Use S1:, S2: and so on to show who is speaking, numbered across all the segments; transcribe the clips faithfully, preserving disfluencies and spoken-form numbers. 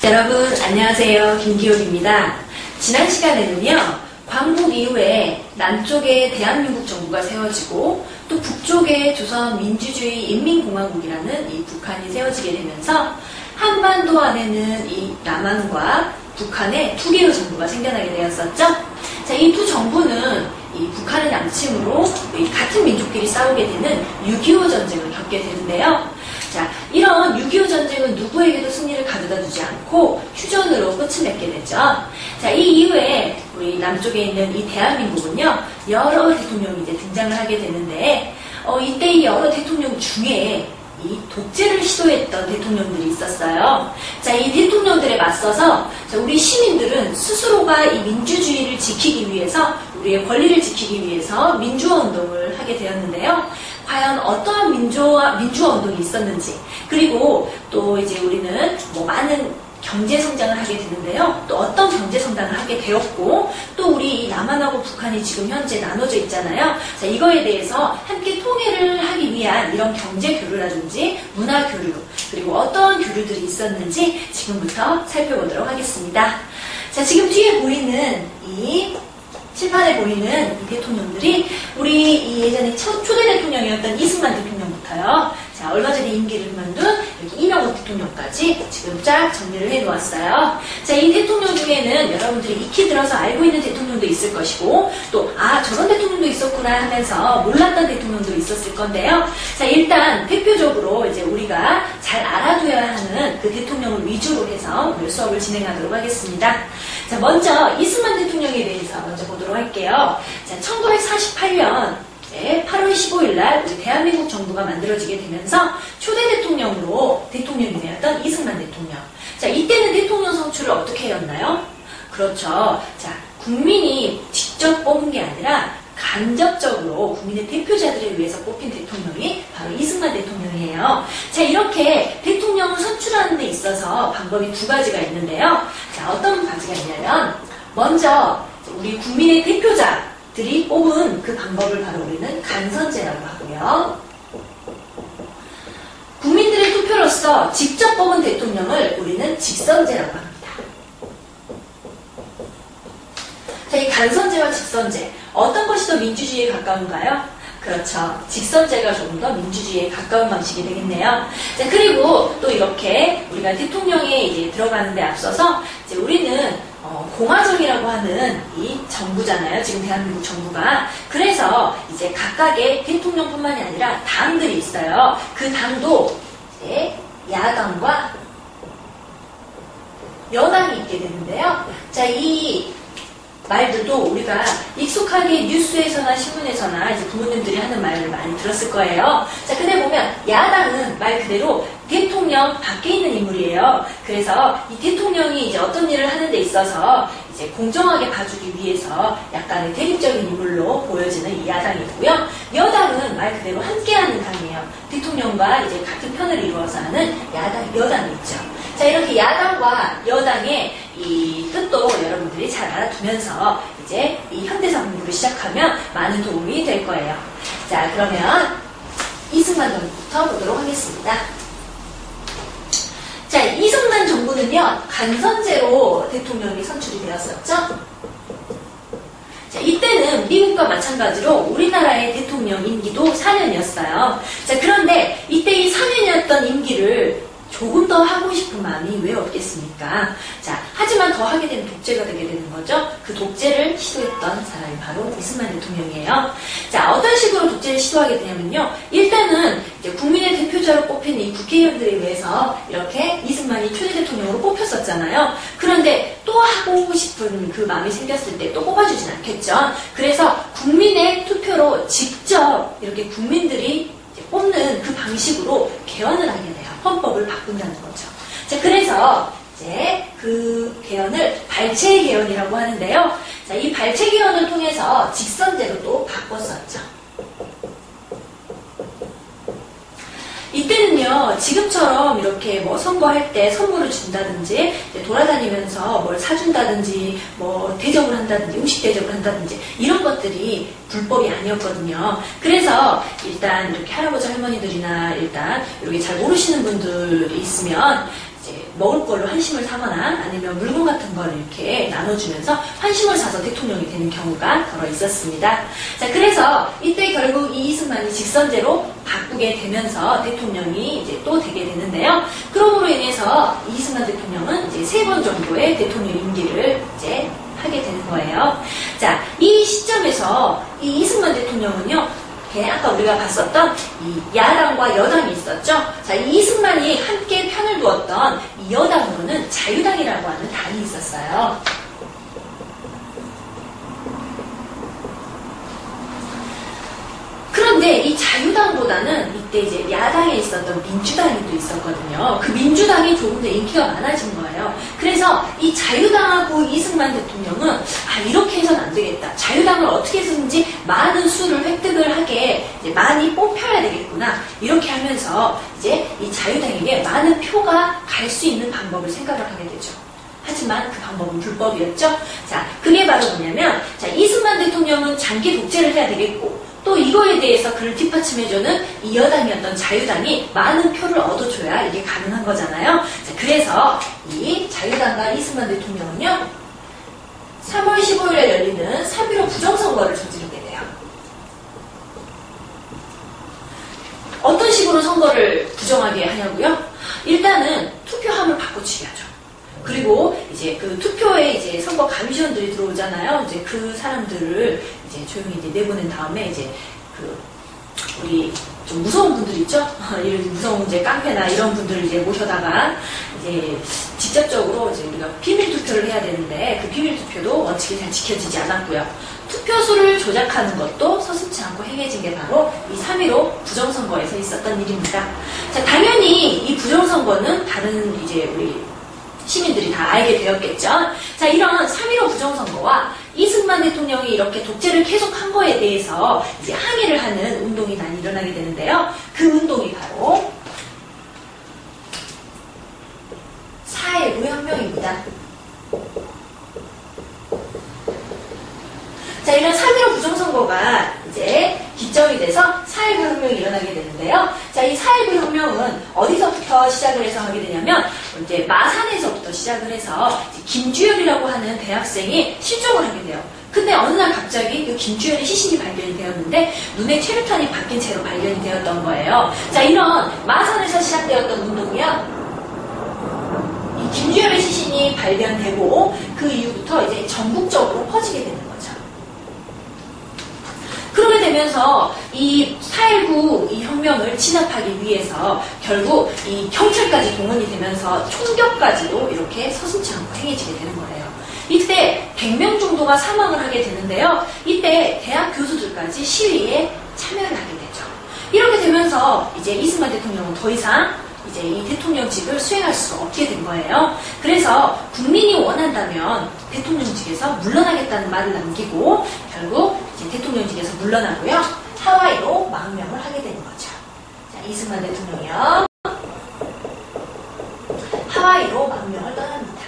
S1: 여러분 안녕하세요. 김기옥입니다. 지난 시간에는요, 광복 이후에 남쪽에 대한민국 정부가 세워지고 또 북쪽에 조선민주주의 인민공화국이라는 이 북한이 세워지게 되면서 한반도 안에는 이 남한과 북한의 두 개의 정부가 생겨나게 되었었죠. 자, 이 두 정부는 이 북한을 양심으로 이 같은 민족끼리 싸우게 되는 육이오 전쟁을 겪게 되는데요. 자, 이런 육이오 전쟁은 누구에게도 승리를 가져다 주지 않고 휴전으로 끝을 맺게 되죠. 자, 이 이후에 우리 남쪽에 있는 이 대한민국은요, 여러 대통령이 이제 등장을 하게 되는데, 어, 이때 이 여러 대통령 중에 이 독재를 시도했던 대통령들이 있었어요. 자, 이 대통령들에 맞서서 자, 우리 시민들은 스스로가 이 민주주의를 지키기 위해서, 우리의 권리를 지키기 위해서 민주화 운동을 하게 되었는데요. 과연 어떠한 민주화, 민주화 운동이 있었는지, 그리고 또 이제 우리는 뭐 많은 경제 성장을 하게 되는데요. 또 어떤 경제 성장을 하게 되었고, 또 우리 남한하고 북한이 지금 현재 나눠져 있잖아요. 자, 이거에 대해서 함께 통일을 하기 위한 이런 경제 교류라든지 문화 교류, 그리고 어떤 교류들이 있었는지 지금부터 살펴보도록 하겠습니다. 자, 지금 뒤에 보이는 이 칠판에 보이는 이 대통령들이 우리 이 예전에 초, 초대 대통령이었던 이승만 대통령부터요. 자, 얼마 전에 임기를 그만둔 여기 이명박 대통령까지 지금 쫙 정리를 해놓았어요. 자, 이 대통령 중에는 여러분들이 익히 들어서 알고 있는 대통령도 있을 것이고, 또 아, 저런 대통령도 있었구나 하면서 몰랐던 대통령도 있었을 건데요. 자, 일단 대표적으로 이제 우리가 잘 알아둬야 하는 그 대통령을 위주로 해서 오늘 수업을 진행하도록 하겠습니다. 자, 먼저 이승만 대통령에 대해서 먼저 보도록 할게요. 자, 천구백사십팔 년 네, 팔월 십오일 날 우리 대한민국 정부가 만들어지게 되면서 초대 대통령으로 대통령이 되었던 이승만 대통령. 자, 이때는 대통령 선출을 어떻게 해왔나요? 그렇죠. 자, 국민이 직접 뽑은 게 아니라 간접적으로 국민의 대표자들에 의해서 뽑힌 대통령이 바로 이승만 대통령이에요. 자, 이렇게 대통령을 선출하는 데 있어서 방법이 두 가지가 있는데요. 자, 어떤 가지가 있냐면, 먼저 우리 국민의 대표자들이 뽑은 그 방법을 바로 우리는 간선제라고 하고요. 국민들의 투표로서 직접 뽑은 대통령을 우리는 직선제라고 합니다. 자, 이 간선제와 직선제, 어떤 것이 더 민주주의에 가까운가요? 그렇죠. 직선제가 조금 더 민주주의에 가까운 방식이 되겠네요. 자, 그리고 또 이렇게 우리가 대통령에 이제 들어가는데 앞서서 이제 우리는 어, 공화정이라고 하는 이 정부잖아요. 지금 대한민국 정부가. 그래서 이제 각각의 대통령뿐만이 아니라 당들이 있어요. 그 당도 이제 야당과 여당이 있게 되는데요. 자, 이 말들도 우리가 익숙하게 뉴스에서나 신문에서나 이제 부모님들이 하는 말을 많이 들었을 거예요. 자, 근데 보면 야당은 말 그대로 대통령 밖에 있는 인물이에요. 그래서 이 대통령이 이제 어떤 일을 하는 데 있어서 이제 공정하게 봐주기 위해서 약간의 대립적인 인물로 보여지는 이 야당이고요. 여당은 말 그대로 함께하는 당이에요. 대통령과 이제 같은 편을 이루어서 하는 야당, 여당이 있죠. 자, 이렇게 야당과 여당의 이 뜻도 여러분들이 잘 알아두면서 이제 이 현대사 공부를 시작하면 많은 도움이 될 거예요. 자, 그러면 이승만 정부부터 보도록 하겠습니다. 자, 이승만 정부는요, 간선제로 대통령이 선출이 되었었죠. 자, 이때는 미국과 마찬가지로 우리나라의 대통령 임기도 사 년이었어요. 자, 그런데 이때 이 사 년이었던 임기를 조금 더 하고 싶은 마음이 왜 없겠습니까? 자, 하지만 더 하게 되면 독재가 되게 되는 거죠. 그 독재를 시도했던 사람이 바로 이승만 대통령이에요. 자, 어떤 식으로 독재를 시도하게 되냐면요. 일단은 이제 국민의 대표자로 뽑힌 이 국회의원들에 의해서 이렇게 이승만이 초대 대통령으로 뽑혔었잖아요. 그런데 또 하고 싶은 그 마음이 생겼을 때 또 뽑아주진 않겠죠. 그래서 국민의 투표로 직접 이렇게 국민들이 뽑는 그 방식으로 개헌을 하게 돼요. 헌법을 바꾼다는 거죠. 자, 그래서 이제 그 개헌을 발췌 개헌이라고 하는데요. 자, 이 발췌 개헌을 통해서 직선제로 또 바꿨었죠. 이때는요, 지금처럼 이렇게 뭐 선거할 때 선물을 준다든지, 돌아다니면서 뭘 사준다든지, 뭐 대접을 한다든지, 음식 대접을 한다든지, 이런 것들이 불법이 아니었거든요. 그래서 일단 이렇게 할아버지 할머니들이나 일단 이렇게 잘 모르시는 분들이 있으면, 이제 먹을 걸로 환심을 사거나 아니면 물건 같은 걸 이렇게 나눠주면서 환심을 사서 대통령이 되는 경우가 더러 있었습니다. 자, 그래서 이때 결국 이 이승만이 직선제로 바꾸게 되면서 대통령이 이제 또 되게 되는데요. 그러므로 인해서 이승만 대통령은 이제 세 번 정도의 대통령 임기를 이제 하게 되는 거예요. 자, 이 시점에서 이 이승만 대통령은요, 아까 우리가 봤었던 이 야당과 여당이 있었죠. 자, 이 이승만이 함께 편을 두었던 이 여당으로는 자유당이라고 하는 당이 있었어요. 그런데 이 자유당보다는 이때 이제 야당에 있었던 민주당이 또 있었거든요. 그 민주당이 조금 더 인기가 많아진 거예요. 그래서 이 자유당하고 이승만 대통령은 아, 이렇게 해서는 안 되겠다. 자유당을 어떻게 해서든지 많은 수를 획득을 하게 이제 많이 뽑혀야 되겠구나. 이렇게 하면서 이제 이 자유당에게 많은 표가 갈 수 있는 방법을 생각을 하게 되죠. 하지만 그 방법은 불법이었죠. 자, 그게 바로 뭐냐면, 자, 이승만 대통령은 장기 독재를 해야 되겠고, 또 이거에 대해서 그를 뒷받침해주는 이 여당이었던 자유당이 많은 표를 얻어줘야 이게 가능한 거잖아요. 자, 그래서 이 자유당과 이승만 대통령은요, 삼월 십오일에 열리는 삼일오 부정선거를 저지르게 돼요. 어떤 식으로 선거를 부정하게 하냐고요? 일단은 투표함을 바꿔치기 하죠. 그리고 이제 그 투표에 이제 선거 감시원들이 들어오잖아요. 이제 그 사람들을 이제 조용히 이제 내보낸 다음에 이제 그 우리 좀 무서운 분들 있죠? 이런 무서운 이제 깡패나 이런 분들을 이제 모셔다가 이제 직접적으로 이제 우리가 비밀 투표를 해야 되는데 그 비밀 투표도 원칙이 잘 지켜지지 않았고요. 투표수를 조작하는 것도 서슴지 않고 행해진 게 바로 이 삼일오 부정선거에서 있었던 일입니다. 자, 당연히 이 부정선거는 다른 이제 우리 시민들이 다 알게 되었겠죠. 자, 이런 삼일오 부정선거와 이승만 대통령이 이렇게 독재를 계속한 거에 대해서 이제 항의를 하는 운동이 많이 일어나게 되는데요. 그 운동이 바로 사 일구 혁명입니다. 자, 이런 삼일오 부정선거가 이제 기점이 돼서 사 일구 혁명이 일어나게 되는데요. 자, 이 사 일구 혁명은 어디서부터 시작을 해서 하게 되냐면, 이제 마산에서부터 시작을 해서 김주열이라고 하는 대학생이 실종을 하게 돼요. 근데 어느 날 갑자기 그 김주열의 시신이 발견이 되었는데 눈에 최루탄이 박힌 채로 발견이 되었던 거예요. 자, 이런 마산에서 시작되었던 운동이요. 이 김주열의 시신이 발견되고 그 이후부터 이제 전국적으로 퍼지게 되는 거죠. 그렇게 되면서 이 사 일구 이 혁명을 진압하기 위해서 결국 이 경찰까지 동원이 되면서 총격까지도 이렇게 서슴지 않고 행해지게 되는 거예요. 이때 백 명 정도가 사망을 하게 되는데요. 이때 대학 교수들까지 시위에 참여를 하게 되죠. 이렇게 되면서 이제 이승만 대통령은 더 이상 이제 이 대통령직을 수행할 수 없게 된 거예요. 그래서 국민이 원한다면 대통령직에서 물러나겠다는 말을 남기고 결국 이제 대통령직에서 물러나고요. 하와이로 망명을 하게 되는 거죠. 자, 이승만 대통령이요. 하와이로 망명을 떠납니다.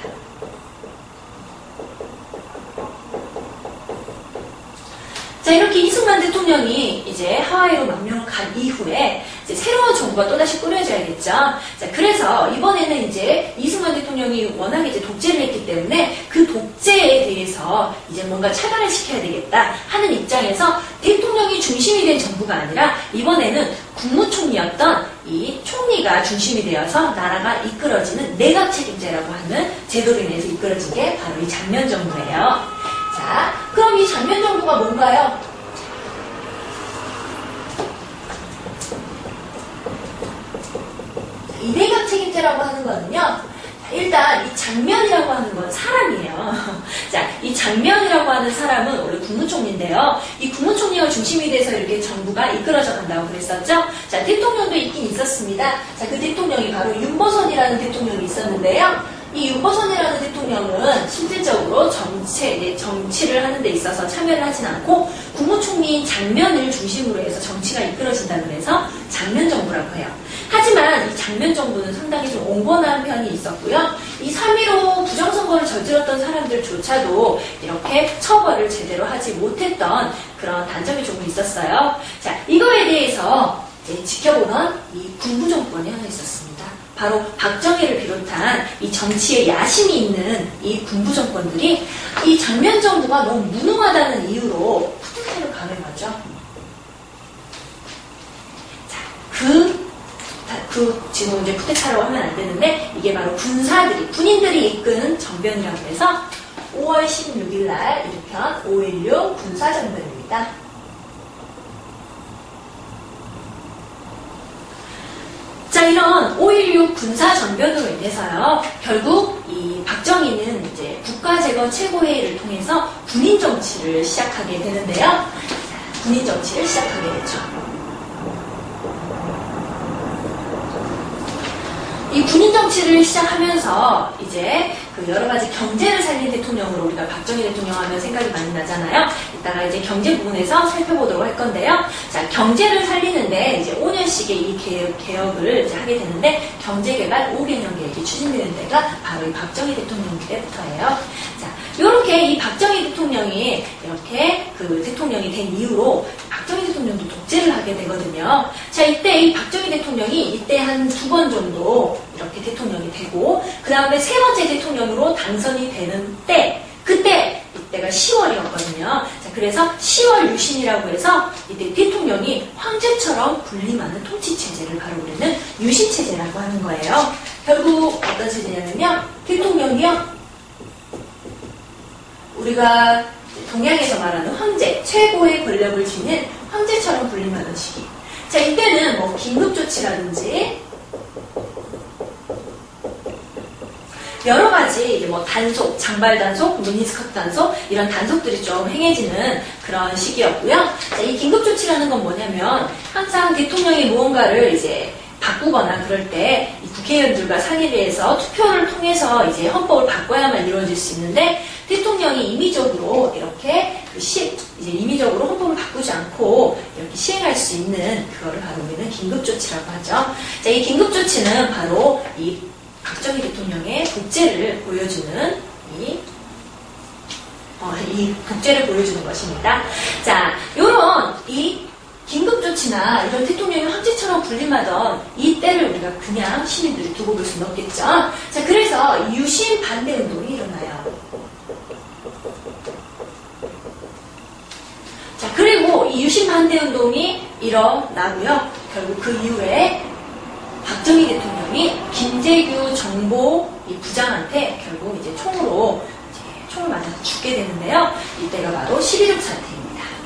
S1: 자, 이렇게 이승만 대통령이 이제 하와이로 망명을 간 이후에 이제 새로운 정부가 또다시 꾸려져야겠죠. 자, 그래서 이번에는 이제 이승만 대통령이 워낙에 이제 독재를 했기 때문에 그 독재에 대해서 이제 뭔가 차단을 시켜야 되겠다 하는 입장에서 대통령이 중심이 된 정부가 아니라 이번에는 국무총리였던 이 총리가 중심이 되어서 나라가 이끌어지는 내각 책임제라고 하는 제도로 인해서 이끌어진 게 바로 이 장면 정부예요. 자, 그럼 이 장면 정부가 뭔가요? 이 내각 책임제라고 하는 거는요, 일단 이 장면이라고 하는 건 사람이에요. 자, 이 장면이라고 하는 사람은 원래 국무총리인데요. 이 국무총리가 중심이 돼서 이렇게 정부가 이끌어져 간다고 그랬었죠. 자, 대통령도 있긴 있었습니다. 자, 그 대통령이 바로 윤보선이라는 대통령이 있었는데요. 이 윤보선이라는 대통령은 실질적으로 정치, 정치를 하는 데 있어서 참여를 하진 않고 국무총리인 장면을 중심으로 해서 정치가 이끌어진다 그래서 장면정부라고 해요. 하지만 이 장면정부는 상당히 좀 온건한 편이 있었고요. 이 삼일오 부정선거를 저질렀던 사람들조차도 이렇게 처벌을 제대로 하지 못했던 그런 단점이 조금 있었어요. 자, 이거에 대해서 이제 지켜보는 이 군부정권이 하나 있었습니다. 바로 박정희를 비롯한 이 정치에 야심이 있는 이 군부 정권들이 이 전면 정부가 너무 무능하다는 이유로 쿠데타를 감행하죠. 자, 그, 그, 지금 이제 쿠데타라고 하면 안 되는데, 이게 바로 군사들이, 군인들이 이끈 정변이라고 해서 오월 십육일 날 일편 오일육 군사정변입니다. 자, 이런 오일육 군사정변으로 인해서요, 결국 이 박정희는 이제 국가재건 최고회의를 통해서 군인 정치를 시작하게 되는데요. 자, 군인 정치를 시작하게 되죠. 이 군인 정치를 시작하면서 이제 그 여러 가지 경제를 살린 대통령으로 우리가 박정희 대통령 하면 생각이 많이 나잖아요. 이따가 이제 경제 부분에서 살펴보도록 할 건데요. 자, 경제를 살리는데 이제 오 년씩의 이 개혁, 개혁을 이제 하게 되는데 경제개발 오 개년 계획이 추진되는 때가 바로 이 박정희 대통령 때부터예요. 자, 이렇게 이 박정희 대통령이 이렇게 그 대통령이 된 이후로 박정희 대통령도 독재를 하게 되거든요. 자, 이때 이 박정희 대통령이 이때 한 두 번 정도 이렇게 대통령이 되고, 그 다음에 세 번째 대통령으로 당선이 되는 때, 그때, 이때가 시월이었거든요. 자, 그래서 시월 유신이라고 해서 이때 대통령이 황제처럼 군림하는 통치체제를 바로 우리는 유신체제라고 하는 거예요. 결국 어떤 체제냐면요, 대통령이요, 우리가 동양에서 말하는 황제, 최고의 권력을 쥐는 황제처럼 군림하는 시기. 자, 이때는 뭐 긴급조치라든지 여러 가지 이제 뭐 단속, 장발 단속, 미니스커트 단속 이런 단속들이 좀 행해지는 그런 시기였고요. 자, 이 긴급조치라는 건 뭐냐면 항상 대통령이 무언가를 이제 바꾸거나 그럴 때 이 국회의원들과 상의를 해서 투표를 통해서 이제 헌법을 바꿔야만 이루어질 수 있는데 대통령이 임의적으로 이렇게 그 시, 이제 임의적으로 헌법을 바꾸지 않고 이렇게 시행할 수 있는 그거를 바로 우리는 긴급조치라고 하죠. 자, 이 긴급조치는 바로 이 박정희 대통령의 독재를 보여주는 이, 어, 이 독재를 보여주는 것입니다. 자, 요런 이 긴급조치나 이런 대통령이 황제처럼 군림하던 이 때를 우리가 그냥 시민들이 두고 볼 수는 없겠죠. 자, 그래서 유신 반대 운동이 일어나요. 자, 그리고 이 유신 반대 운동이 일어나고요. 결국 그 이후에 박정희 대통령이 김재규 정보 이 부장한테 결국 이제 총으로 이제 총을 맞아서 죽게 되는데요. 이때가 바로 십일육 사태입니다.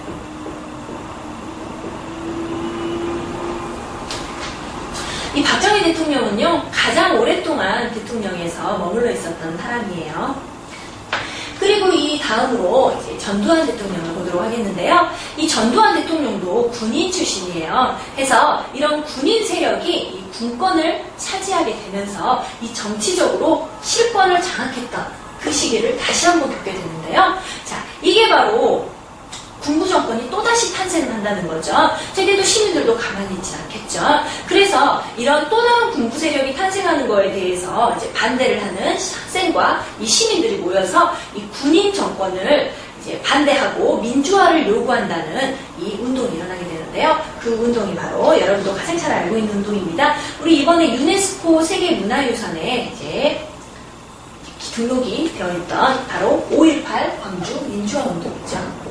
S1: 이 박정희 대통령은요, 가장 오랫동안 대통령에서 머물러 있었던 사람이에요. 그리고 이 다음으로 이제 전두환 대통령을 보도록 하겠는데요. 이 전두환 대통령도 군인 출신이에요. 해서 이런 군인 세력이 이 군권을 차지하게 되면서 이 정치적으로 실권을 장악했던 그 시기를 다시 한번 겪게 되는데요. 자, 이게 바로 군부 정권이 또다시 탄생을 한다는 거죠. 자, 이때도 시민들도 가만히 있지 않겠죠. 그래서 이런 또 다른 군부 세력이 탄생하는 거에 대해서 이제 반대를 하는 학생과 이 시민들이 모여서 이 군인 정권을 이제 반대하고 민주화를 요구한다는 이 운동이 일어나게 되는데요. 그 운동이 바로 여러분도 가장 잘 알고 있는 운동입니다. 우리 이번에 유네스코 세계문화유산에 이제 등록이 되어 있던 바로 오일팔 광주 민주화 운동이죠.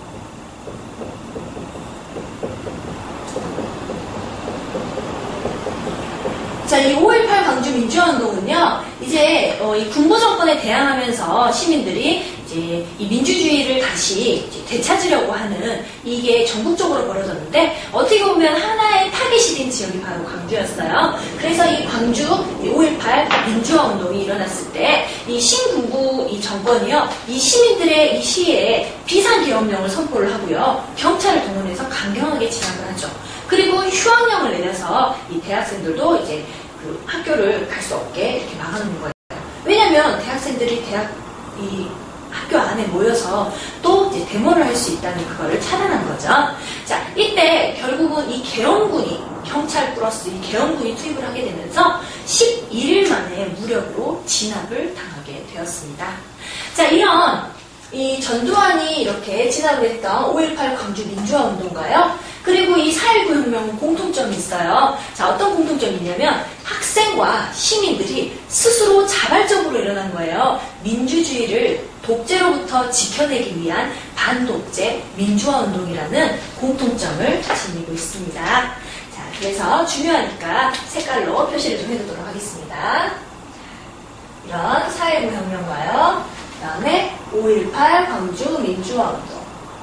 S1: 자, 이 오일팔 광주 민주화운동은요, 이제, 어, 이 군부 정권에 대항하면서 시민들이 이제 이 민주주의를 다시 이제 되찾으려고 하는 이게 전국적으로 벌어졌는데, 어떻게 보면 하나의 타깃이 된 지역이 바로 광주였어요. 그래서 이 광주 이 오일팔 민주화운동이 일어났을 때, 이 신군부 이 정권이요, 이 시민들의 이 시위에 비상계엄령을 선포를 하고요, 경찰을 동원해서 강경하게 진압을 하죠. 그리고 휴학령을 내려서 이 대학생들도 이제 그 학교를 갈 수 없게 이렇게 막아놓는 거예요. 왜냐면 대학생들이 대학 이 학교 안에 모여서 또 이제 데모를 할 수 있다는 그거를 차단한 거죠. 자, 이때 결국은 이 계엄군이 경찰 플러스 이 계엄군이 투입을 하게 되면서 십일 일 만에 무력으로 진압을 당하게 되었습니다. 자, 이런 이 전두환이 이렇게 진압을 했던 오일팔 광주 민주화 운동가요. 그리고 이 사일구 혁명은 공통점이 있어요. 자, 어떤 공통점이 있냐면 학생과 시민들이 스스로 자발적으로 일어난 거예요. 민주주의를 독재로부터 지켜내기 위한 반독재 민주화 운동이라는 공통점을 지니고 있습니다. 자, 그래서 중요하니까 색깔로 표시를 좀 해두도록 하겠습니다. 이런 사일구 혁명과요. 그 다음에 오일팔 광주 민주화 운동.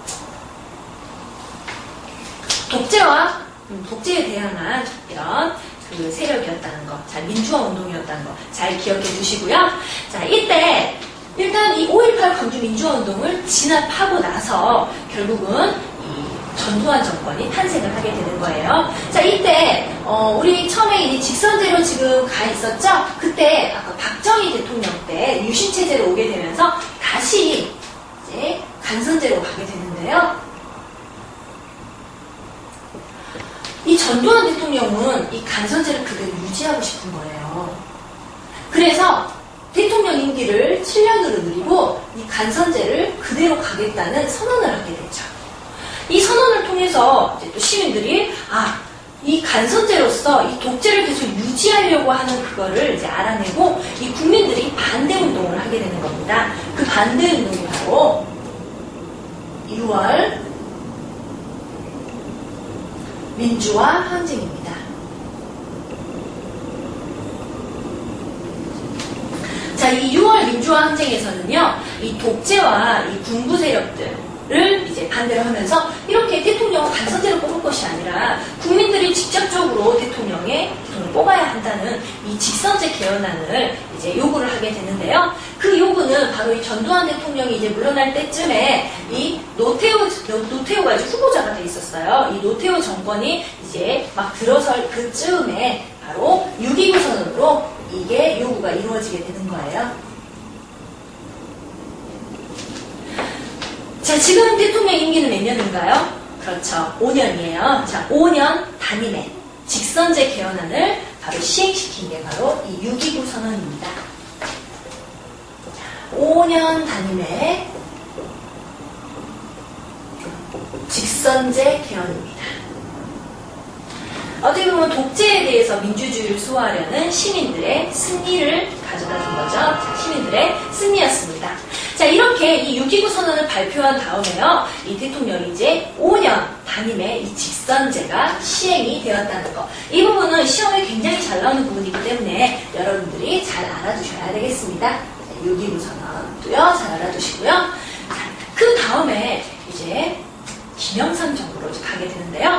S1: 독재와 독재에 대항한 이런 그 세력이었다는 거, 자, 민주화 운동이었다는 거 잘 기억해 두시고요. 자, 이때 일단 이 오일팔 광주 민주화 운동을 진압하고 나서 결국은 이 전두환 정권이 탄생을 하게 되는 거예요. 자, 이때 어, 우리 처음에 이 직선제로 지금 가 있었죠? 그때 아까 박정희 대통령 때 유신 체제로 오게 되면서 다시 이제 간선제로 가게 되는데요. 이 전두환 대통령은 이 간선제를 그대로 유지하고 싶은 거예요. 그래서 대통령 임기를 칠 년으로 늘리고 이 간선제를 그대로 가겠다는 선언을 하게 되죠. 이 선언을 통해서 이제 또 시민들이 아, 이 간선제로서 이 독재를 계속 유지하려고 하는 그거를 이제 알아내고 이 국민들이 반대 운동을 하게 되는 겁니다. 그 반대 운동이 바로 유월 민주화 항쟁입니다. 자, 이 유월 민주화 항쟁에서는요, 이 독재와 이 군부 세력들을 이제 반대로 하면서 이렇게 대통령을 간선제로 뽑을 것이 아니라 국민들이 직접적으로 대통령의 대통령을 뽑아야 한다는 이 직선제 개헌안을 이제 요구를 하게 되는데요. 그 요구는 바로 이 전두환 대통령이 이제 물러날 때쯤에 이 노태우, 노태우가 이제 후보자가 돼 있었어요. 이 노태우 정권이 이제 막 들어설 그쯤에 바로 육이구 선언으로 이게 요구가 이루어지게 되는 거예요. 자, 지금 대통령 임기는 몇 년인가요? 그렇죠. 오 년이에요. 자, 오 년 단임에 직선제 개헌안을 바로 시행시킨 게 바로 이 육이구 선언입니다. 오 년 단임에 직선제 개헌입니다. 어떻게 보면 독재에 대해서 민주주의를 수호하려는 시민들의 승리를 가져다 준 거죠. 자, 시민들의 승리였습니다. 자, 이렇게 이 육이구 선언을 발표한 다음에요, 이 대통령이 이제 오 년 단임에 이 직선제가 시행이 되었다는 거. 이 부분은 시험에 굉장히 잘 나오는 부분이기 때문에 여러분들이 잘 알아두셔야 되겠습니다. 육이구 선언도요, 잘 알아두시고요. 자, 그 다음에 이제 김영삼 정부로 가게 되는데요.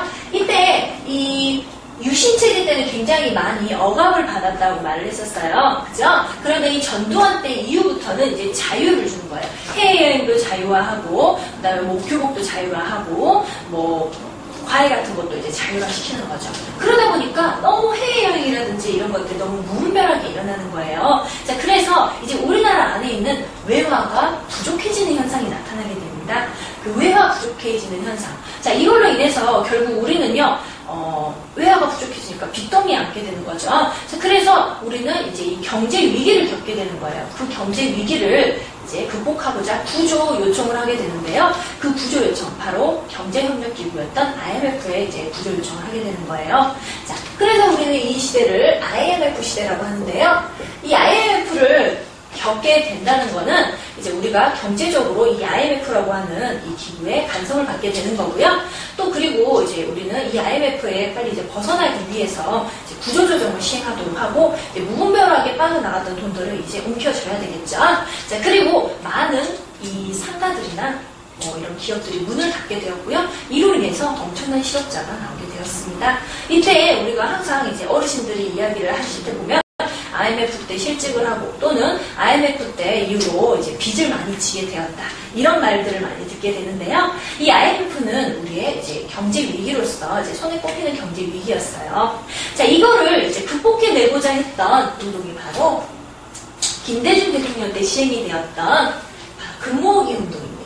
S1: 이때 이 유신체제 때는 굉장히 많이 억압을 받았다고 말을 했었어요. 그죠? 그런데 이 전두환 때 이후부터는 이제 자유를 주는 거예요. 해외여행도 자유화하고, 그 다음에 뭐 교복도 자유화하고, 뭐, 과외 같은 것도 이제 자유화 시키는 거죠. 그러다 보니까 너무 해외여행이라든지 이런 것들이 너무 무분별하게 일어나는 거예요. 자, 그래서 이제 우리나라 안에 있는 외화가 부족해지는 현상이 나타나게 됩니다. 그 외화 부족해지는 현상. 자, 이걸로 인해서 결국 우리는요, 어, 외화가 부족해지니까 빚더미에 앉게 되는 거죠. 자, 그래서 우리는 이제 이 경제 위기를 겪게 되는 거예요. 그 경제 위기를 이제 극복하고자 구조 요청을 하게 되는데요. 그 구조 요청, 바로 경제협력기구였던 아이엠에프에 이제 구조 요청을 하게 되는 거예요. 자, 그래서 우리는 이 시대를 아이엠에프 시대라고 하는데요. 이 아이엠에프를 겪게 된다는 거는 이제 우리가 경제적으로 이 아이엠에프라고 하는 이 기구에 간섭을 받게 되는 거고요. 또 그리고 이제 우리는 이 아이엠에프에 빨리 이제 벗어나기 위해서 이제 구조조정을 시행하도록 하고 이제 무분별하게 빠져나갔던 돈들을 이제 움켜줘야 되겠죠. 자, 그리고 많은 이 상가들이나 뭐 이런 기업들이 문을 닫게 되었고요. 이로 인해서 엄청난 실업자가 나오게 되었습니다. 이때 우리가 항상 이제 어르신들이 이야기를 하실 때 보면 아이엠에프 때 실직을 하고 또는 아이엠에프 때 이후로 이제 빚을 많이 지게 되었다. 이런 말들을 많이 듣게 되는데요. 이 아이엠에프는 우리의 이제 경제 위기로서 이제 손에 꼽히는 경제 위기였어요. 자, 이거를 이제 극복해내고자 했던 운동이 바로 김대중 대통령 때 시행이 되었던 금모으기 운동입니다.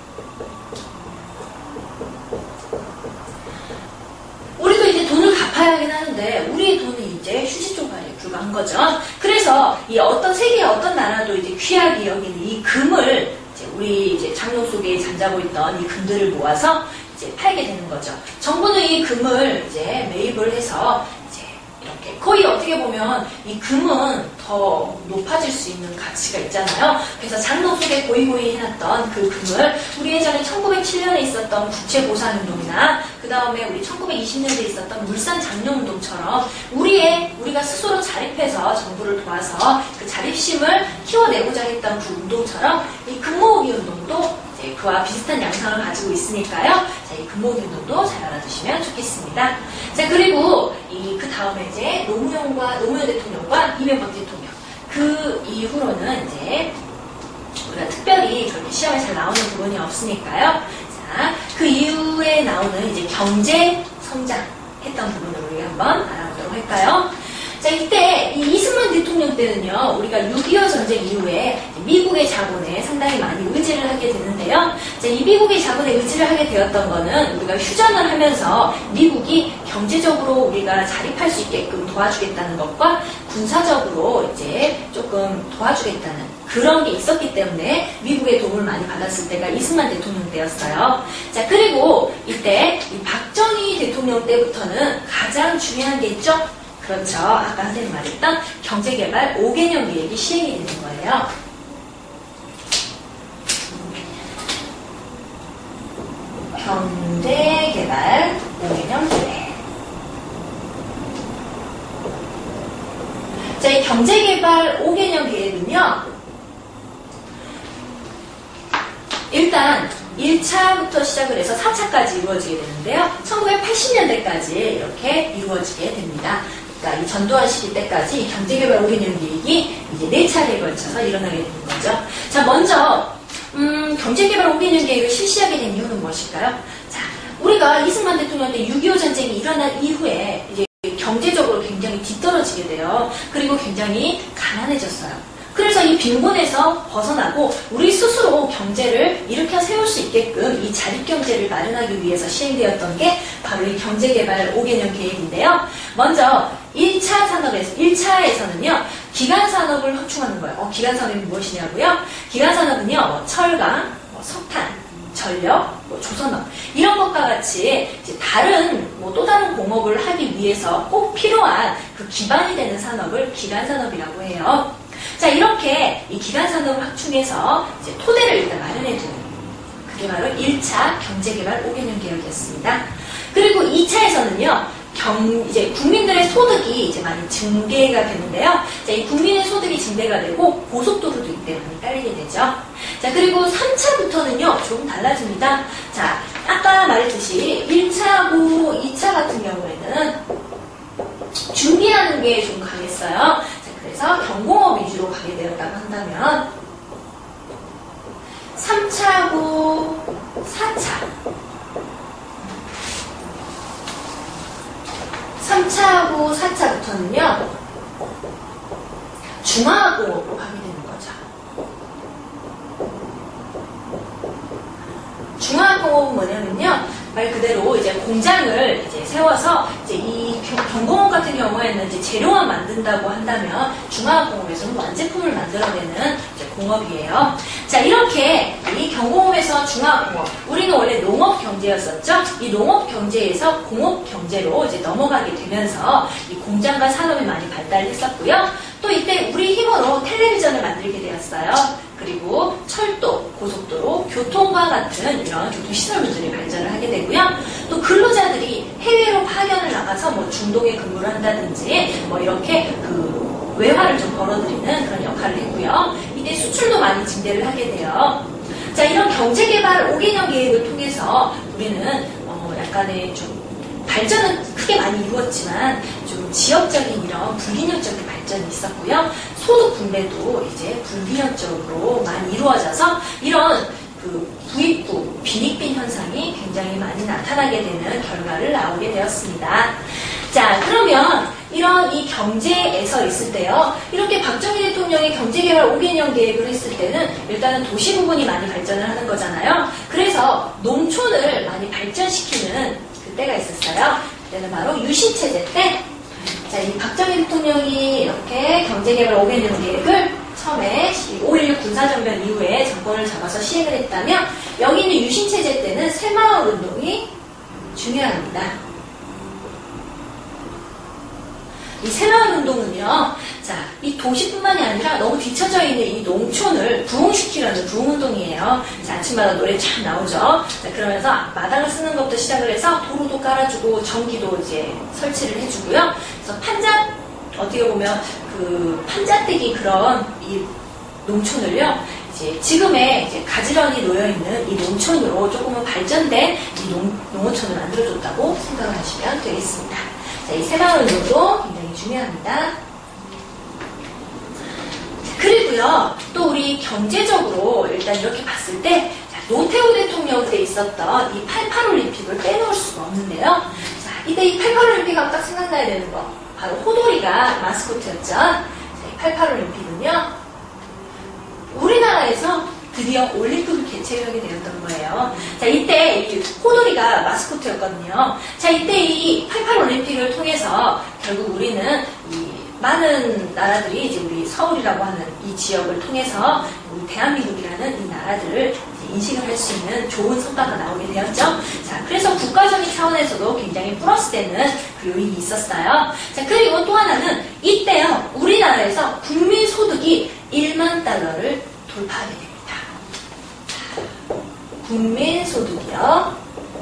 S1: 우리도 이제 돈을 갚아야 하긴 하는데 우리의 돈은 이제 휴지 조각에 불과한 거죠. 그래서 이 어떤 세계의 어떤 나라도 이제 귀하게 여기는 이 금을 이제 우리 이제 장로 속에 잠자고 있던 이 금들을 모아서 이제 팔게 되는 거죠. 정부는 이 금을 이제 매입을 해서 이제 이렇게 거의 어떻게 보면 이 금은 더 높아질 수 있는 가치가 있잖아요. 그래서 장로 속에 고이고이 해놨던 그 금을 우리 예전에 천구백칠 년에 있었던 국채보상운동이나 그 다음에 우리 천구백이십 년대에 있었던 물산장려운동처럼 우리의 우리가 스스로 자립해서 정부를 도와서 그 자립심을 키워내고자 했던 그 운동처럼 이 금모으기 운동도 이제 그와 비슷한 양상을 가지고 있으니까요. 자, 이 금모으기 운동도 잘 알아두시면 좋겠습니다. 자, 그리고 이 그 다음에 이제 노무현과 노무현 대통령과 이명박 대통령 그 이후로는 이제 우리가 특별히 그렇게 시험에 잘 나오는 부분이 없으니까요. 자, 그 이후에 나오는 이제 경제 성장 했던 부분을 우리가 한번 알아보도록 할까요? 자, 이때 이 이승만 대통령 때는요, 우리가 육이오 전쟁 이후에 미국의 자본에 상당히 많이 의지를 하게 되는데요. 자, 이 미국의 자본에 의지를 하게 되었던 거는 우리가 휴전을 하면서 미국이 경제적으로 우리가 자립할 수 있게끔 도와주겠다는 것과 군사적으로 이제 조금 도와주겠다는 그런 게 있었기 때문에 미국의 도움을 많이 받았을 때가 이승만 대통령 때였어요. 자, 그리고 이때 이 박정희 대통령 때부터는 가장 중요한 게 있죠? 그렇죠. 아까 선생님 말했던 경제개발 오 개년 계획이 시행이 되는 거예요. 경제개발 오 개년 계획. 자, 이 경제개발 오 개년 계획은요, 일단 일 차부터 시작을 해서 사 차까지 이루어지게 되는데요. 천구백팔십 년대까지 이렇게 이루어지게 됩니다. 그러니까 이 전두환 시기 때까지 경제개발 오 개년 계획이 이제 네 차례에 걸쳐서 일어나게 되는 거죠. 자, 먼저 음, 경제개발 오 개년 계획을 실시하게 된 이유는 무엇일까요? 자, 우리가 이승만 대통령 때 육이오 전쟁이 일어난 이후에 이제 경제적으로 굉장히 뒤떨어지게 돼요. 그리고 굉장히 가난해졌어요. 그래서 이 빈곤에서 벗어나고 우리 스스로 경제를 일으켜 세울 수 있게끔 이 자립경제를 마련하기 위해서 시행되었던 게 바로 이 경제개발 오 개년 계획인데요. 먼저 일 차 산업에서, 일 차에서는요, 기간산업을 확충하는 거예요. 어, 기간산업이 무엇이냐고요? 기간산업은요, 뭐 철강, 뭐 석탄, 전력, 뭐 조선업 이런 것과 같이 이제 다른 뭐 또 다른 공업을 하기 위해서 꼭 필요한 그 기반이 되는 산업을 기간산업이라고 해요. 자, 이렇게 이 기간산업을 확충해서 이제 토대를 일단 마련해두는 그게 바로 일 차 경제개발 오 개년 계획이었습니다. 그리고 이 차에서는요, 경, 이제 국민들의 소득이 이제 많이 증대가 되는데요. 자, 이 국민의 소득이 증대가 되고 고속도로도 이때 많이 깔리게 되죠. 자, 그리고 삼 차부터는요, 조금 달라집니다. 자, 아까 말했듯이 일 차하고 이 차 같은 경우에는 준비하는 게 좀 강했어요. 그래서 경공업 위주로 가게 되었다고 한다면 삼 차하고 사 차 삼 차하고 사 차부터는요 중화공업으로 가게 되는 거죠. 중화공업은 뭐냐면요, 말 그대로 이제 공장을 이제 세워서 이제 이 경공업 같은 경우에는 이제 재료만 만든다고 한다면 중화공업에서는 완제품을 만들어내는 이제 공업이에요. 자, 이렇게 이 경공업에서 중화공업, 우리는 원래 농업 경제였었죠. 이 농업 경제에서 공업 경제로 이제 넘어가게 되면서 이 공장과 산업이 많이 발달했었고요. 또 이때 우리 힘으로 텔레비전을 만들게 되었어요. 그리고 철도, 고속도로, 교통과 같은 이런 교통시설물들이 발전을 하게 되고요. 또 근로자들이 해외로 파견을 나가서 뭐 중동에 근무를 한다든지 뭐 이렇게 그 외화를 좀 벌어들이는 그런 역할을 했고요. 이때 수출도 많이 증대를 하게 돼요. 자, 이런 경제개발 오 개년 계획을 통해서 우리는 어 약간의 좀 발전은 크게 많이 이루었지만 좀 지역적인 이런 불균형적인 발전이 있었고요. 소득 분배도 이제 불균형적으로 많이 이루어져서 이런 그 부익부, 빈익빈 현상이 굉장히 많이 나타나게 되는 결과를 나오게 되었습니다. 자, 그러면 이런 이 경제에서 있을 때요, 이렇게 박정희 대통령이 경제개발 오 개년 계획을 했을 때는 일단은 도시 부분이 많이 발전을 하는 거잖아요. 그래서 농촌을 많이 발전시키는 그때가 있었어요. 그때는 바로 유신체제 때, 자, 이 박정희 대통령이 이렇게 경제개발 오 개년 계획을 처음에 오일육 군사정변 이후에 정권을 잡아서 시행을 했다면 여기 있는 유신체제 때는 새마을 운동이 중요합니다. 이 새마을 운동은요, 자, 이 도시뿐만이 아니라 너무 뒤처져 있는 이 농촌을 부흥시키려는 부흥운동이에요. 자, 아침마다 노래 참 나오죠. 자, 그러면서 마당을 쓰는 것부터 시작을 해서 도로도 깔아주고 전기도 이제 설치를 해주고요. 그래서 판자, 어떻게 보면 그 판자떼기 그런 이 농촌을요, 이제 지금의 이제 가지런히 놓여있는 이 농촌으로 조금은 발전된 이 농, 농어촌을 만들어줬다고 생각을 하시면 되겠습니다. 자, 이 새마을 운동도 굉장히 중요합니다. 그리고요, 또 우리 경제적으로 일단 이렇게 봤을 때, 자, 노태우 대통령 때 있었던 이 팔십팔 올림픽을 빼놓을 수가 없는데요. 자, 이때 이 팔십팔 올림픽 하면 딱 생각나야 되는 거, 바로 호돌이가 마스코트였죠. 자, 이 팔십팔 올림픽은요, 우리나라에서 드디어 올림픽을 개최하게 되었던 거예요. 자, 이때 이 호돌이가 마스코트였거든요. 자, 이때 이 팔십팔 올림픽을 통해서 결국 우리는 이 많은 나라들이 이제 우리 서울이라고 하는 이 지역을 통해서 우리 대한민국이라는 이 나라들을 인식을 할 수 있는 좋은 성과가 나오게 되었죠. 자, 그래서 국가적인 차원에서도 굉장히 플러스되는 그 요인이 있었어요. 자, 그리고 또 하나는 이때요, 우리나라에서 국민 소득이 일만 달러를 돌파하게 됩니다. 국민 소득이요,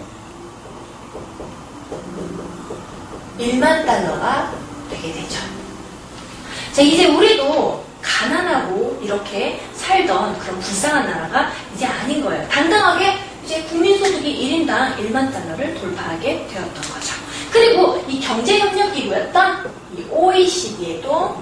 S1: 일만 달러가 되게 되죠. 자, 이제 우리도 가난하고 이렇게 살던 그런 불쌍한 나라가 이제 아닌 거예요. 당당하게 이제 국민소득이 일 인당 일만 달러를 돌파하게 되었던 거죠. 그리고 이 경제협력기구였던 이 오이시디에도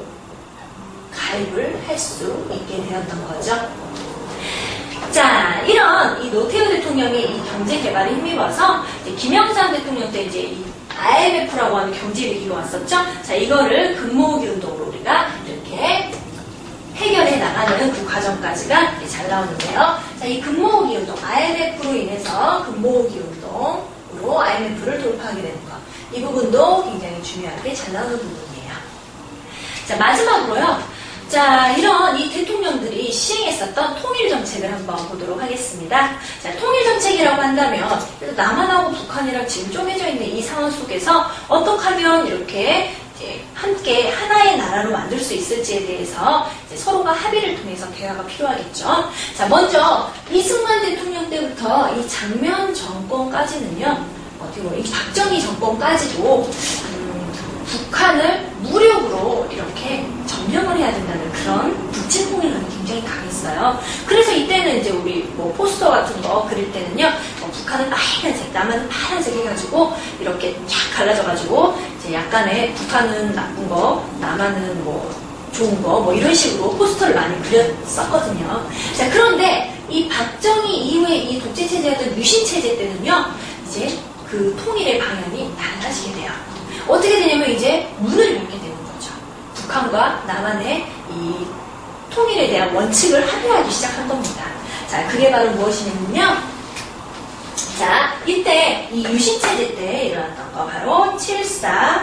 S1: 가입을 할 수 있게 되었던 거죠. 자, 이런 이 노태우 대통령의 이 경제개발에 힘입어서 이제 김영삼 대통령 때 이제 이 아이엠에프라고 하는 경제위기가 왔었죠. 자, 이거를 금모으기 운동으로 우리가 이렇게 해결해 나가는 그 과정까지가 잘 나오는데요. 자, 이 금모으기 운동, 아이엠에프로 인해서 금모으기 운동으로 아이엠에프를 돌파하게 되는 것. 이 부분도 굉장히 중요하게 잘 나오는 부분이에요. 자, 마지막으로요. 자, 이런 이 대통령들이 시행했었던 통일정책을 한번 보도록 하겠습니다. 자, 통일정책이라고 한다면, 남한하고 북한이랑 지금 쪼개져 있는 이 상황 속에서 어떻게 하면 이렇게 이제 함께 하나의 나라로 만들 수 있을지에 대해서 이제 서로가 합의를 통해서 대화가 필요하겠죠. 자, 먼저 이승만 대통령 때부터 이 장면 정권까지는요, 어떻게 보면 이 박정희 정권까지도 음, 북한을 무력으로 이렇게 점령을 해야 된다는 그런 북침통일론이 굉장히 강했어요. 그래서 이때는 이제 우리 뭐 포스터 같은 거 그릴 때는요, 뭐 북한은 빨간색, 남한은 파란색 해가지고 이렇게 쫙 갈라져가지고 이제 약간의 북한은 나쁜 거, 남한은 뭐 좋은 거, 뭐 이런 식으로 포스터를 많이 그렸었거든요. 자, 그런데 이 박정희 이후에 이 독재체제였던 유신체제 때는요, 이제 그 통일의 방향이 달라지게 돼요. 어떻게 되냐면 이제 문을 열게 되는 거죠. 북한과 남한의 이 통일에 대한 원칙을 합의하기 시작한 겁니다. 자, 그게 바로 무엇이냐면요. 자, 이때 이 유신체제 때 일어났던 거 바로 칠사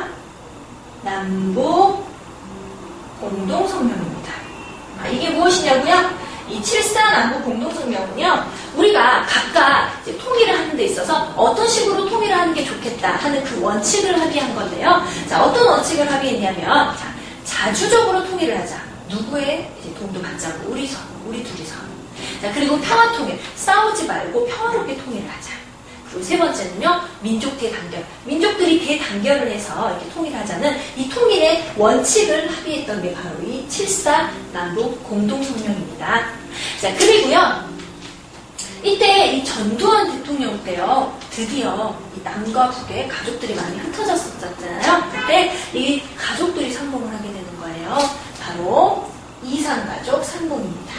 S1: 남북 공동성명입니다. 아, 이게 무엇이냐고요? 이 칠사 남북 공동성명은요, 우리가 각각 이제 통일을 하는 데 있어서 어떤 식으로 통일을 하는 게 좋겠다 하는 그 원칙을 합의한 건데요. 자, 어떤 원칙을 합의했냐면, 자, 자주적으로 통일을 하자. 누구의 이제 도움도 받지 않고 우리서, 우리 둘이서. 자, 그리고 평화 통일. 싸우지 말고 평화롭게 통일을 하자. 그리고 세 번째는요, 민족 대단결. 민족들이 대단결을 해서 이렇게 통일하자는 이 통일의 원칙을 합의했던 게 바로 이 칠사 남북 공동성명입니다. 자, 그리고요, 이때 이 전두환 대통령 때요, 드디어 이 남과 북의 가족들이 많이 흩어졌었잖아요. 그때 이 가족들이 상봉을 하게 되는 거예요. 바로 이산가족 상봉입니다.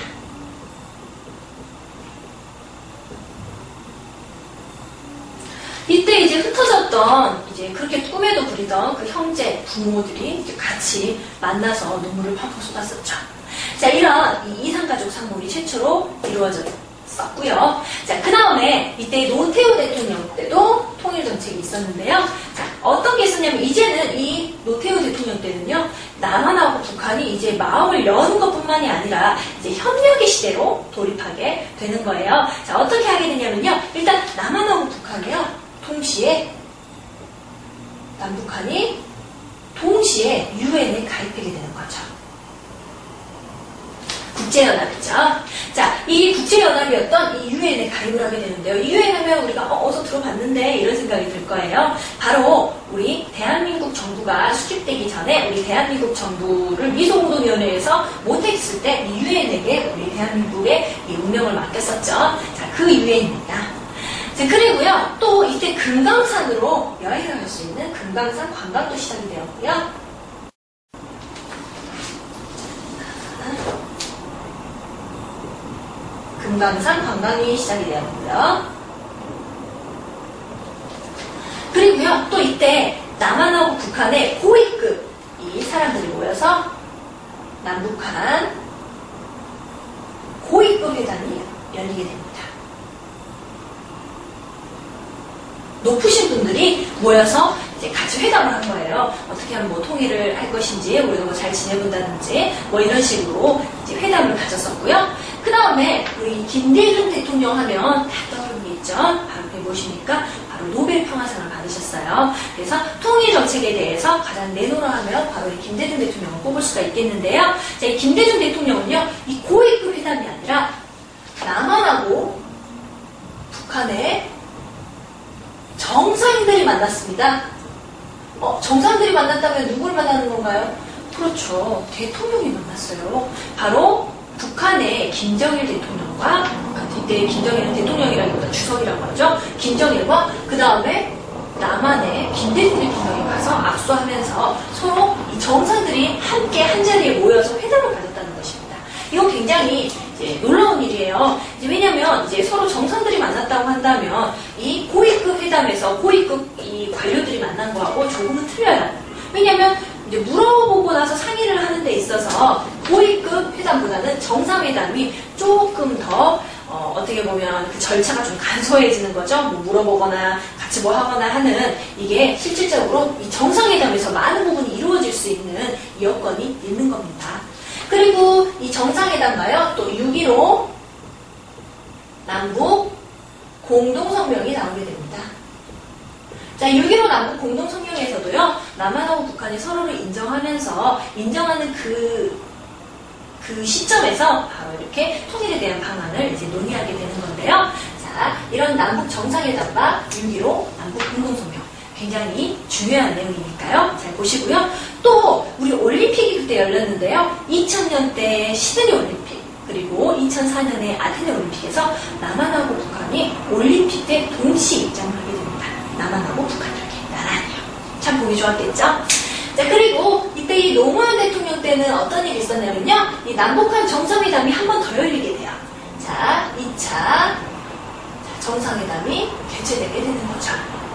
S1: 이때 이제 흩어졌던, 이제 그렇게 꿈에도 그리던 그 형제, 부모들이 이제 같이 만나서 눈물을 펑펑 쏟았었죠. 자, 이런 이 이산가족 상봉이 최초로 이루어졌었고요. 자, 그 다음에 이때 노태우 대통령 때도 통일정책이 있었는데요. 자, 어떤 게 있었냐면 이제는 이 노태우 대통령 때는요, 남한하고 북한이 이제 마음을 여는 것뿐만이 아니라 이제 협력의 시대로 돌입하게 되는 거예요. 자, 어떻게 하게 되냐면요, 일단 남한하고 북한이요, 동시에 남북한이 동시에 유엔에 가입하게 되는 거죠. 국제연합이죠. 자, 이 국제연합이었던 이 유엔에 가입을 하게 되는데요. 이 유엔 하면 우리가 어, 어서 들어봤는데 이런 생각이 들 거예요. 바로 우리 대한민국 정부가 수립되기 전에 우리 대한민국 정부를 미소공동위원회에서 못했을 때 이 유엔에게 우리 대한민국의 이 운명을 맡겼었죠. 자, 그 유엔입니다. 자, 그리고요, 또 이때 금강산으로 여행을 할 수 있는 금강산 관광도 시작이 되었고요. 금강산 관광이 시작이 되었고요. 그리고요, 또 이때 남한하고 북한의 고위급 이 사람들이 모여서 남북한 고위급 회담이 열리게 됩니다. 높으신 분들이 모여서 이제 같이 회담을 한 거예요. 어떻게 하면 뭐 통일을 할 것인지, 우리가 뭐 잘 지내본다든지, 뭐 이런 식으로 이제 회담을 가졌었고요. 그 다음에 우리 김대중 대통령 하면 다 떠오르는 게 있죠. 바로 그게 무엇입니까? 바로 노벨 평화상을 받으셨어요. 그래서 통일 정책에 대해서 가장 내놓으라 하면 바로 이 김대중 대통령을 꼽을 수가 있겠는데요. 자, 이 김대중 대통령은요, 이 고위급 회담이 아니라 남한하고 북한의 정상들이 만났습니다. 어, 정상들이 만났다면 누구를 만나는 건가요? 그렇죠. 대통령이 만났어요. 바로 북한의 김정일 대통령과, 이때 김정일은 대통령이라기보다 주석이라고 하죠. 김정일과 그 다음에 남한의 김대중 대통령이 가서 악수하면서 서로 이 정상들이 함께 한자리에 모여서 회담을 가졌다는 것입니다. 이건 굉장히 이제 놀라운 일이에요. 이제 왜냐면 이제 서로 정상들이 만났다고 한다면 이 고위급 회담에서 고위급 이 관료들이 만난 거하고 조금은 틀려요. 왜냐면 이제 물어보고 나서 상의를 하는 데 있어서 고위급 회담보다는 정상회담이 조금 더 어, 어떻게 보면 그 절차가 좀 간소해지는 거죠. 뭐 물어보거나 같이 뭐 하거나 하는, 이게 실질적으로 이 정상회담에서 많은 부분이 이루어질 수 있는 여건이 있는 겁니다. 그리고 이 정상회담과요, 또 육 일오 남북 공동성명이 나오게 됩니다. 자, 육 일오 남북 공동성명에서도요, 남한하고 북한이 서로를 인정하면서 인정하는 그, 그 시점에서 바로 이렇게 통일에 대한 방안을 이제 논의하게 되는 건데요. 자, 이런 남북 정상회담과 육 일오 남북 공동성명, 굉장히 중요한 내용이니까요. 잘 보시고요. 또 우리 올림픽이 그때 열렸는데요. 이천 년대 시드니 올림픽, 그리고 이천사 년에 아테네 올림픽에서 남한하고 북한이 올림픽 때 동시 입장을 하게 됩니다. 남한하고 북한 이렇게 나란히요. 참 보기 좋았겠죠? 자, 그리고 이때 이 노무현 대통령 때는 어떤 일이 있었냐면요, 이 남북한 정상회담이 한 번 더 열리게 돼요. 자, 이 차 정상회담이 개최되게 되는 거죠.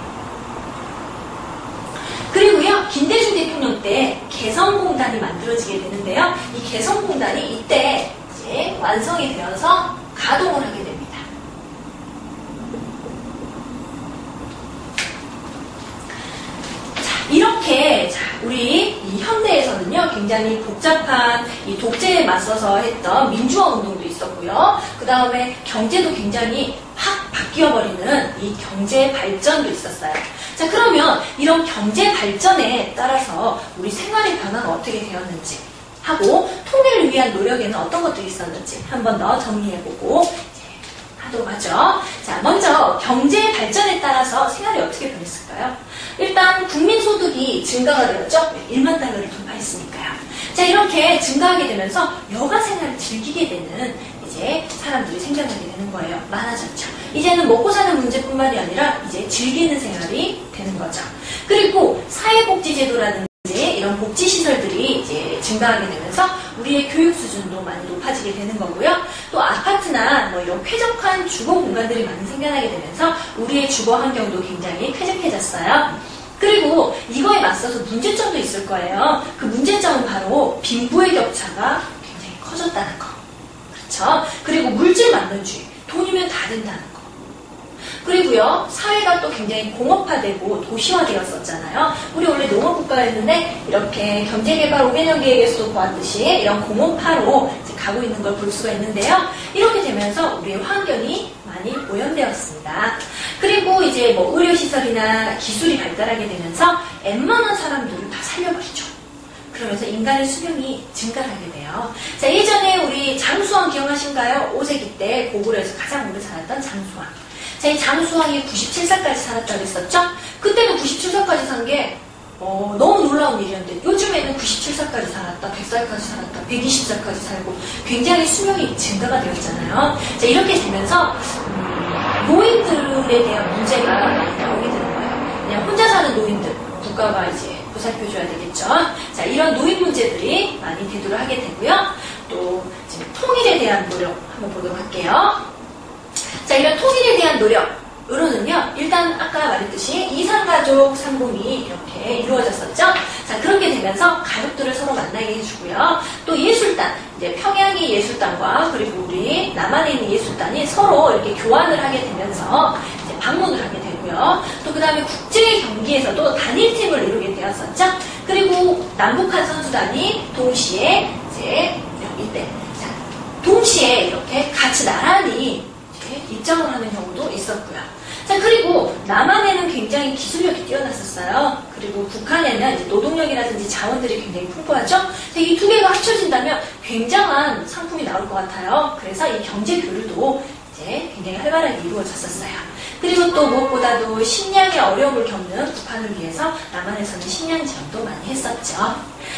S1: 그리고요, 김대중 대통령 때 개성공단이 만들어지게 되는데요. 이 개성공단이 이때 이제 완성이 되어서 가동을 하게 됩니다. 자, 이렇게 자, 우리 이 현대에서는요, 굉장히 복잡한 이 독재에 맞서서 했던 민주화 운동도 있었고요. 그 다음에 경제도 굉장히 확 바뀌어버리는 이 경제 발전도 있었어요. 자, 그러면 이런 경제 발전에 따라서 우리 생활의 변화가 어떻게 되었는지 하고, 통일을 위한 노력에는 어떤 것들이 있었는지 한 번 더 정리해보고 이제 하도록 하죠. 자, 먼저 경제 발전에 따라서 생활이 어떻게 변했을까요? 일단 국민소득이 증가가 되었죠. 일만 달러를 돌파했으니까요. 자, 이렇게 증가하게 되면서 여가 생활을 즐기게 되는 이제 사람들이 생겨나게 되는 거예요. 많아졌죠. 이제는 먹고 사는 문제뿐만이 아니라 이제 즐기는 생활이 되는 거죠. 그리고 사회복지제도라든지 이런 복지시설들이 이제 증가하게 되면서 우리의 교육 수준도 많이 높아지게 되는 거고요. 또 아파트나 뭐 이런 쾌적한 주거 공간들이 많이 생겨나게 되면서 우리의 주거 환경도 굉장히 쾌적해졌어요. 그리고 이거에 맞서서 문제점도 있을 거예요. 그 문제점은 바로 빈부의 격차가 굉장히 커졌다는 거. 그렇죠? 그리고 물질 만능주의, 돈이면 다 된다는 거. 그리고요, 사회가 또 굉장히 공업화되고 도시화되었었잖아요. 우리 원래 농업국가였는데 이렇게 경제개발 오 개년 계획에서도 보았듯이 이런 공업화로 이제 가고 있는 걸 볼 수가 있는데요. 이렇게 되면서 우리의 환경이 많이 오염되었습니다. 그리고 이제 뭐 의료시설이나 기술이 발달하게 되면서 웬만한 사람들을 다 살려버리죠. 그러면서 인간의 수명이 증가하게 돼요. 자, 예전에 우리 장수왕 기억하신가요? 오 세기 때 고구려에서 가장 오래 살았던 장수왕. 자, 이 장수왕이 구십칠 살까지 살았다고 했었죠? 그때는 구십칠 살까지 산 게 어, 너무 놀라운 일이었는데 요즘에는 구십칠 살까지 살았다, 백 살까지 살았다, 백이십 살까지 살고 굉장히 수명이 증가가 되었잖아요. 자, 이렇게 되면서 음, 노인들에 대한 문제가 많이 나오게 되는 거예요. 그냥 혼자 사는 노인들, 국가가 이제 보살펴줘야 되겠죠. 자, 이런 노인 문제들이 많이 대두를 하게 되고요. 또 지금 통일에 대한 노력 한번 보도록 할게요. 자, 이런 통일에 대한 노력으로는요, 일단 아까 말했듯이 이산가족 상봉이 이렇게 이루어졌었죠. 자, 그렇게 되면서 가족들을 서로 만나게 해주고요. 또 예술단, 이제 평양의 예술단과 그리고 우리 남한에 있는 예술단이 서로 이렇게 교환을 하게 되면서 이제 방문을 하게 되고요. 또 그 다음에 국제 경기에서도 단일팀을 이루게 되었었죠. 그리고 남북한 선수단이 동시에 이제 이때 자, 동시에 이렇게 같이 나란히 이제 입장을 하는 경우도 있었고요. 자, 그리고 남한에는 굉장히 기술력이 뛰어났었어요. 그리고 북한에는 이제 노동력이라든지 자원들이 굉장히 풍부하죠. 이 두 개가 합쳐진다면 굉장한 상품이 나올 것 같아요. 그래서 이 경제 교류도 이제 굉장히 활발하게 이루어졌었어요. 그리고 또 무엇보다도 식량의 어려움을 겪는 북한을 위해서 남한에서는 식량 지원도 많이 했었죠.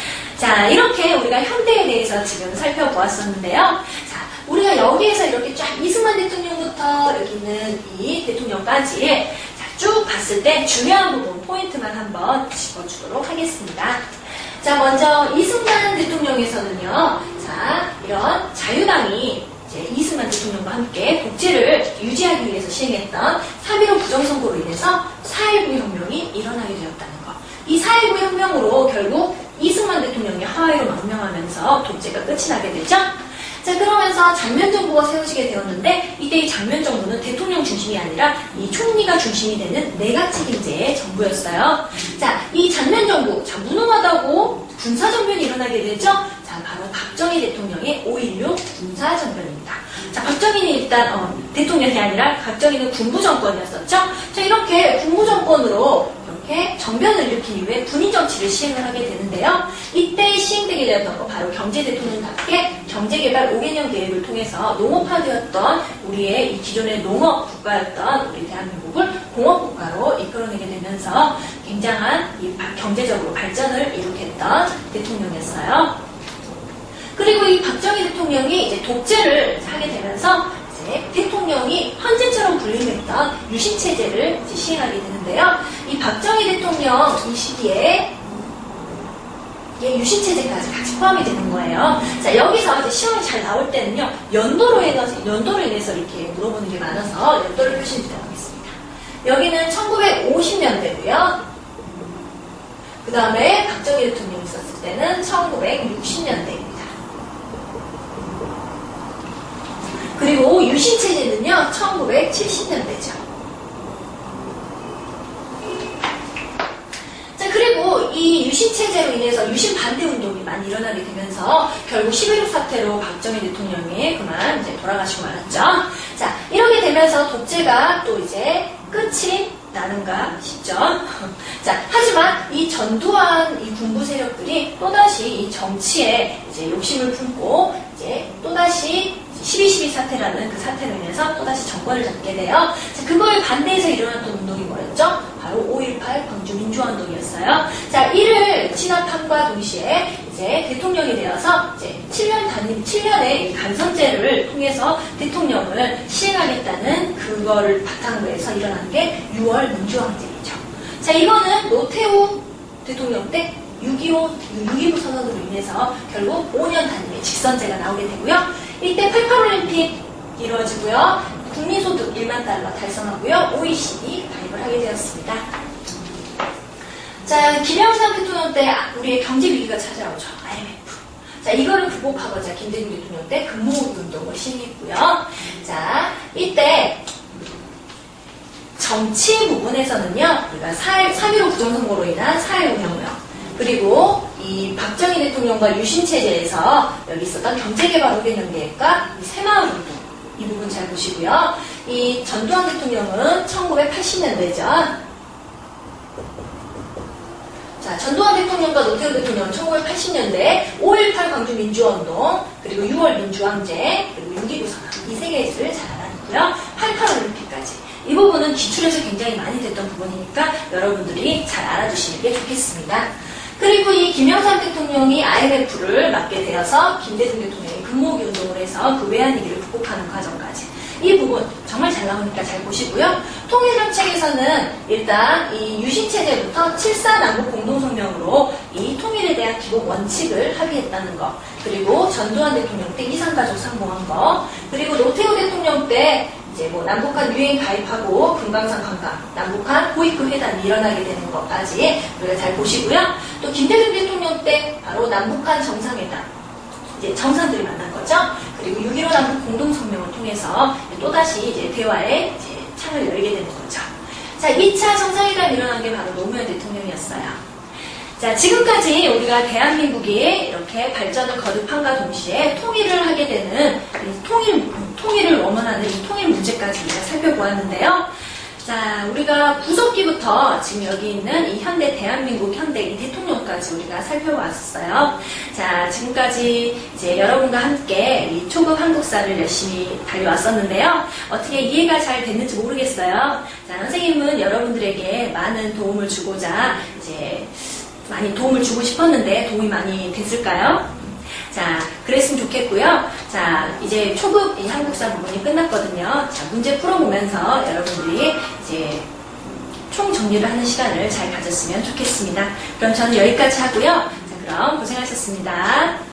S1: 자, 이렇게 우리가 현대에 대해서 지금 살펴보았었는데요. 자, 우리가 여기에서 이렇게 쫙 이승만 대통령부터 여기 있는 이 대통령까지 자, 쭉 봤을 때 중요한 부분 포인트만 한번 짚어주도록 하겠습니다. 자, 먼저 이승만 대통령에서는요. 자, 이런 자유당이 이제 이승만 대통령과 함께 독재를 유지하기 위해서 시행했던 삼일오 부정선거로 인해서 사일구 혁명이 일어나게 되었다는 것. 이 사일구 혁명으로 결국 이승만 대통령이 하와이로 망명하면서 독재가 끝이 나게 되죠. 자, 그러면서 장면정부가 세워지게 되었는데 이때 이 장면정부는 대통령 중심이 아니라 이 총리가 중심이 되는 내각 책임제의 정부였어요. 자, 이 장면정부, 자, 무능하다고 군사정변이 일어나게 되죠. 자, 바로 박정희 대통령의 오일육 군사정변입니다. 자, 박정희는 일단 어, 대통령이 아니라 박정희는 군부정권이었었죠. 자, 이렇게 군부정권으로 이렇게 정변을 일으킨 이후에 군인정치를 시행을 하게 되는데요. 이때 시행되게 되었던 거 바로 경제대통령답게 경제개발 오 개년 계획을 통해서 농업화되었던 우리의 이 기존의 농업국가였던 우리 대한민국을 공업국가로 이끌어내게 되면서 굉장한 이 경제적으로 발전을 이룩했던 대통령이었어요. 그리고 이 박정희 대통령이 이제 독재를 하게 되면서 이제 대통령이 헌재처럼 불림했던 유신체제를 이제 시행하게 되는데요. 이 박정희 대통령 이 시기에 예, 유신체제까지 같이 포함이 되는 거예요. 자, 여기서 이제 시험이 잘 나올 때는요, 연도로 인해서, 연도로 인해서 이렇게 물어보는 게 많아서 연도를 표시해 주도록 하겠습니다. 여기는 천구백오십 년대고요. 그 다음에 박정희 대통령이 있었을 때는 천구백육십 년대입니다. 그리고 유신체제는요, 천구백칠십 년대죠. 자, 그리고 이 유신체제로 인해서 유신 반대 운동이 많이 일어나게 되면서 결국 십일육 사태로 박정희 대통령이 그만 이제 돌아가시고 말았죠. 자, 이렇게 되면서 독재가 또 이제 끝이 나는가 싶죠. 자, 하지만 이 전두환 이 군부 세력들이 또다시 이 정치에 이제 욕심을 품고 이제 또다시 십이 십이 사태라는 그 사태로 인해서 또다시 정권을 잡게 돼요. 자, 그걸 반대해서 일어났던 운동이 뭐였죠? 바로 오일팔 광주 민주화운동이었어요. 자, 이를 진압함과 동시에 이제 대통령이 되어서 이제 칠 년 단임, 칠 년의 간선제를 통해서 대통령을 시행하겠다는 그거를 바탕으로 해서 일어난 게 유월 민주화항쟁이죠. 자, 이거는 노태우 대통령 때 육이오, 육이오 선언으로 인해서 결국 오 년 단임의 직선제가 나오게 되고요. 이때 팔십팔 올림픽 이루어지고요. 국민소득 일만 달러 달성하고요. 오이시디 가입을 하게 되었습니다. 자, 김영삼 대통령 때 우리의 경제 위기가 찾아오죠. 아이엠에프. 자, 이거를 극복하고자 김대중 대통령 때 근무운동을 시행했고요. 자, 이때 정치 부분에서는요, 우리가 삼 일오 부정선거로 인한 사회운영명, 그리고 이 박정희 대통령과 유신체제에서 여기 있었던 경제개발 오개년 계획과 이 새마을 운동, 이 부분 잘 보시고요. 이 전두환 대통령은 천구백팔십 년대죠. 자, 전두환 대통령과 노태우 대통령은 천구백팔십 년대 오일팔 광주민주화운동, 그리고 유월 민주항쟁, 그리고 육이구 선언, 이 세 개를 잘 알아두고요. 팔십팔 올림픽까지. 이 부분은 기출에서 굉장히 많이 됐던 부분이니까 여러분들이 잘 알아두시는 게 좋겠습니다. 그리고 이 김영삼 대통령이 아이엠에프를 맡게 되어서 김대중 대통령이 금모으기 운동을 해서 그 외환위기를 극복하는 과정까지. 이 부분 정말 잘 나오니까 잘 보시고요. 통일정책에서는 일단 이 유신체제부터 칠사 남북 공동성명으로 이 통일에 대한 기본 원칙을 합의했다는 거, 그리고 전두환 대통령 때 이산가족 상봉한 거, 그리고 노태우 대통령 때 이제 뭐 남북한 유엔 가입하고 금강산 관광, 남북한 고위급 회담이 일어나게 되는 것까지 우리가 잘 보시고요. 또 김대중 대통령 때 바로 남북한 정상회담, 이제 정상들이 만난 거죠. 그리고 육일오 남북 공동성명을 통해서 또다시 이제 대화의 이제 창을 열게 되는 거죠. 자, 이 차 정상회담이 일어난 게 바로 노무현 대통령이었어요. 자, 지금까지 우리가 대한민국이 이렇게 발전을 거듭함과 동시에 통일을 하게 되는 통일, 통일을 원원하는 이 통일 문제까지 우리가 살펴보았는데요. 자, 우리가 구석기부터 지금 여기 있는 이 현대 대한민국 현대 이 대통령까지 우리가 살펴봤어요. 자, 지금까지 이제 여러분과 함께 이 초급 한국사를 열심히 달려왔었는데요. 어떻게 이해가 잘 됐는지 모르겠어요. 자, 선생님은 여러분들에게 많은 도움을 주고자 이제 많이 도움을 주고 싶었는데 도움이 많이 됐을까요? 자, 그랬으면 좋겠고요. 자, 이제 초급 이 한국사 부분이 끝났거든요. 자, 문제 풀어보면서 여러분들이 이제 총 정리를 하는 시간을 잘 가졌으면 좋겠습니다. 그럼 저는 여기까지 하고요. 자, 그럼 고생하셨습니다.